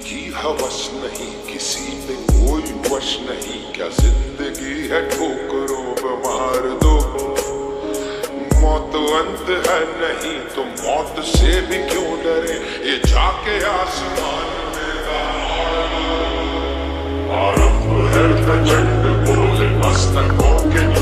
की हवस नहीं, किसी पे कोई वश नहीं। क्या जिंदगी है ठोकरों पे मार दो, मौत अंत है नहीं तो मौत से भी क्यों डरे। ये जाके आसमान में आरंभ है प्रचंड बोले मस्तकों के